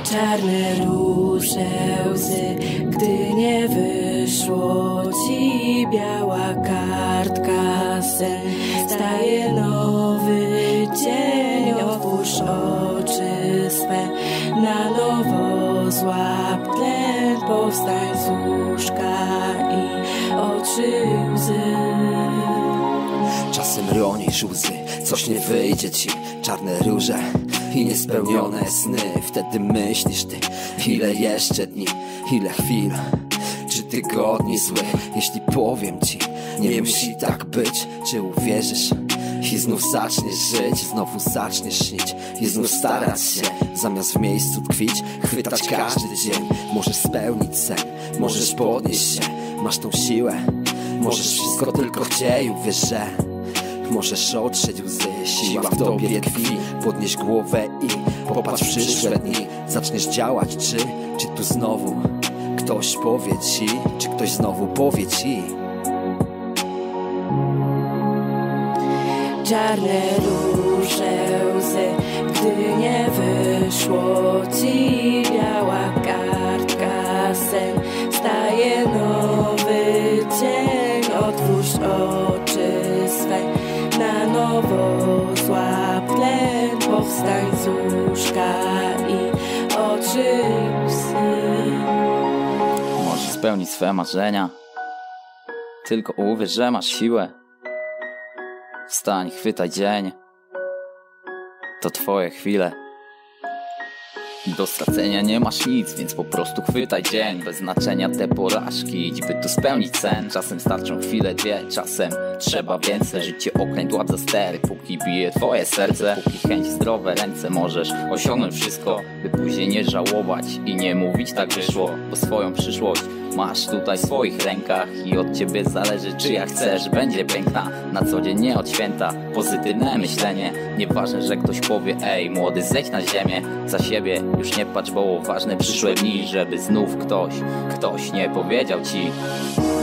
Czarne róże łzy, gdy nie wyszło ci, biała kartka sen. Staje nowy dzień, otwórz oczy swe, na nowo złap tlen, powstań z łóżka i oczy łzy. Czasem ronisz łzy, coś nie wyjdzie ci, czarne róże i niespełnione sny. Wtedy myślisz ty, ile jeszcze dni, ile chwil czy tygodni złych. Jeśli powiem ci, nie musi tak być, czy uwierzysz? I znów zaczniesz żyć, znowu zaczniesz śnić i znów starać się, zamiast w miejscu tkwić, chwytać każdy dzień. Możesz spełnić sen, możesz podnieść się, masz tą siłę, możesz wszystko tylko chciej. Uwierz, że możesz otrzeć łzy, siła w tobie tkwi. Podnieś głowę i popatrz w przyszłe dni. Zaczniesz działać, czy tu znowu ktoś powie ci, czy ktoś znowu powie ci. Czarne róże łzy, gdy nie wyszło ci, biała kartka sen. Staje nowy dzień, otwórz oczy swe, na nowo złap tlen, powstań z łóżka i oczy łzy. Możesz spełnić swe marzenia, tylko uwierz, że masz siłę. Wstań, chwytaj dzień, to twoje chwile. Do stracenia nie masz nic, więc po prostu chwytaj dzień. Bez znaczenia te porażki, idź by tu spełnić sen. Czasem starczą chwile, dwie, czasem trzeba więcej. Życie okręt, łap za stery, póki bije twoje serce. Póki chęć, zdrowe ręce, możesz osiągnąć wszystko, by później nie żałować i nie mówić tak wyszło. Bo swoją przyszłość masz tutaj w swoich rękach i od ciebie zależy, czy jak chcesz, będzie piękna. Na co dzień, nie od święta, pozytywne myślenie. Nieważne, że ktoś powie, ej młody, zejdź na ziemię. Za siebie już nie patrz, bo ważne przyszłe dni, żeby znów ktoś nie powiedział ci.